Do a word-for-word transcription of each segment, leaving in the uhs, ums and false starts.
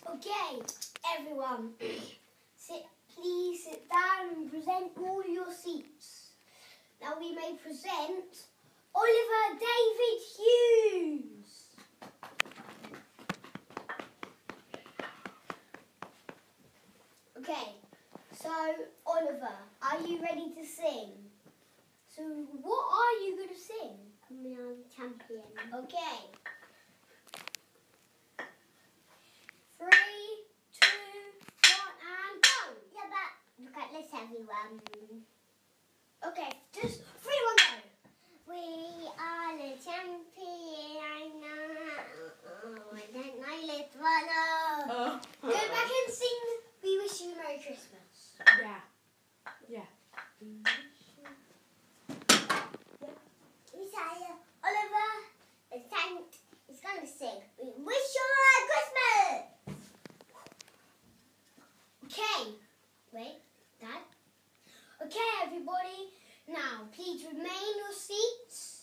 Okay, everyone, sit, please sit down and present all your seats. Now we may present Oliver David Hughes. Okay, so Oliver, are you ready to sing? So what are you going to sing? I'm champion. Okay. Three, two, one, and go! Yeah, but look at this, everyone. Okay, just three, one, go. We are the champion. I know. I don't know this one. Oh. Go back and sing We Wish You a Merry Christmas. Yeah. Yeah. We say, Oliver, the tank is going to sing. We wish you a Christmas. Okay. Wait, Dad. Okay, everybody. Now, please remain your seats.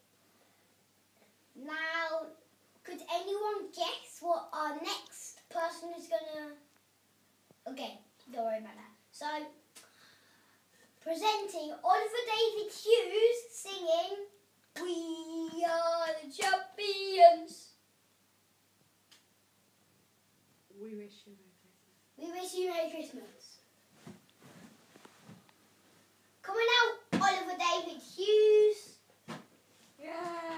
Now, could anyone guess what our next person is gonna... Okay, don't worry about that. So, presenting Oliver David Hughes singing We Are the Champions. We wish you a Merry Christmas. We wish you Merry Christmas. Coming out, Oliver David Hughes. Yay!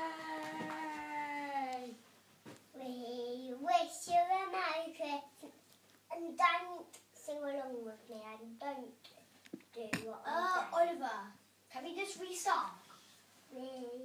We wish you a Merry Christmas. And don't sing along with me and don't do what Uh, I do. Oliver, can we just restart? We